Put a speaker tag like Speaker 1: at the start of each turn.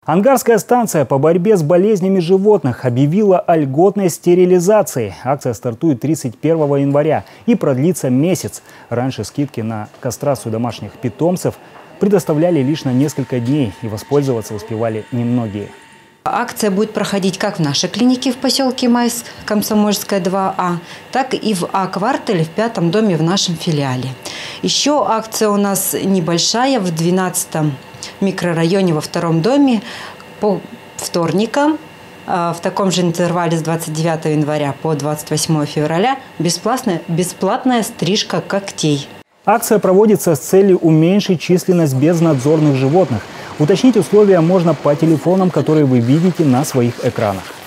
Speaker 1: Ангарская станция по борьбе с болезнями животных объявила о льготной стерилизации. Акция стартует 31 января и продлится месяц. Раньше скидки на кастрацию домашних питомцев предоставляли лишь на несколько дней, и воспользоваться успевали немногие.
Speaker 2: Акция будет проходить как в нашей клинике в поселке Майск, Комсомольская, 2А, так и в А-квартале в 5-м доме в нашем филиале. Еще акция у нас небольшая в 12-м микрорайоне во 2-м доме по вторникам. В таком же интервале с 29 января по 28 февраля бесплатная стрижка когтей.
Speaker 1: Акция проводится с целью уменьшить численность безнадзорных животных. Уточнить условия можно по телефонам, которые вы видите на своих экранах.